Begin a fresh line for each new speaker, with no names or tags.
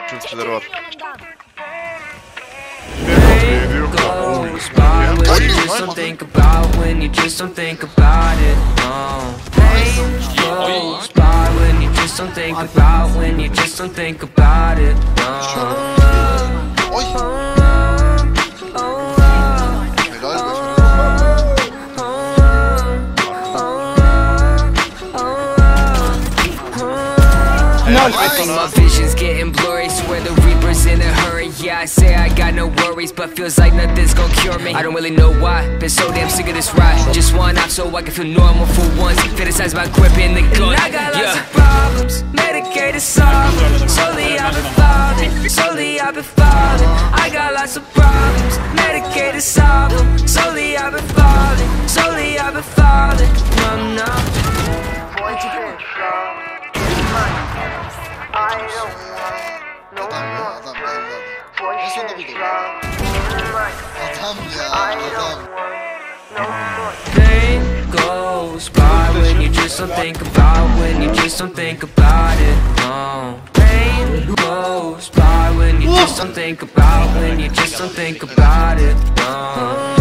Çok güzel var.
Goes by when you just don't think about, when you just don't think about it. Pain goes by when you just don't think about, when you just don't think about it. I think my vision's getting blurry, swear the Reaper's in a hurry. Yeah, I say I got no worries, but feels like nothing's gonna cure me. I don't really know why, been so damn sick of this ride. Just one off so I can feel normal for once. Fantasize my grip in the gun. And I got lots of problems, medicated solve. Slowly I've been falling, slowly I've been falling. I got lots of problems, medicated solve them. Slowly I've been falling, slowly I've been falling. No, no. Pain goes by when you just don't think about, when you just don't think about it. No. Pain goes by when you just don't think about, when you just don't think about it. No.